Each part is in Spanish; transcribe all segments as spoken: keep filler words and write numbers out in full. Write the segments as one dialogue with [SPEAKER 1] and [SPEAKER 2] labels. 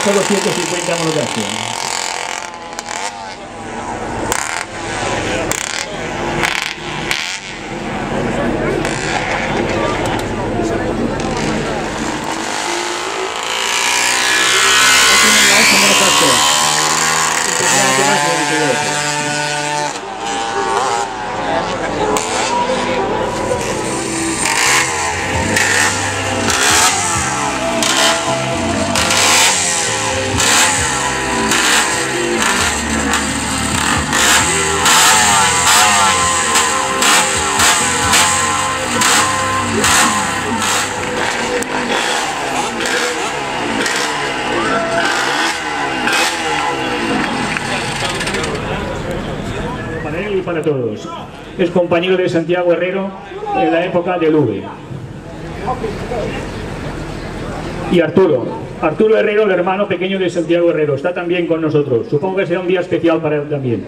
[SPEAKER 1] Paso doscientos cincuenta monografía. Para él y para todos. Es compañero de Santiago Herrero en la época del V. Y Arturo. Arturo Herrero, el hermano pequeño de Santiago Herrero, está también con nosotros. Supongo que será un día especial para él también.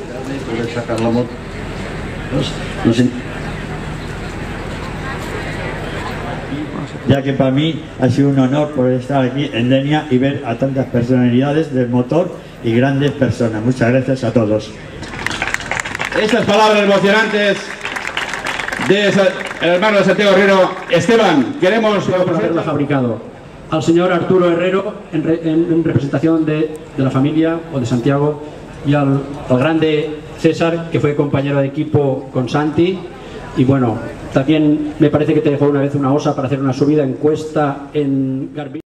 [SPEAKER 2] Ya que para mí ha sido un honor poder estar aquí en Denia y ver a tantas personalidades del motor y grandes personas. Muchas gracias a todos.
[SPEAKER 3] Estas palabras emocionantes del hermano de Santiago Herrero. Esteban, queremos
[SPEAKER 4] por haberla fabricado. Al señor Arturo Herrero, en, re, en, en representación de, de la familia o de Santiago, y al, al grande César, que fue compañero de equipo con Santi. Y bueno, también me parece que te dejó una vez una osa para hacer una subida en cuesta en Garbí.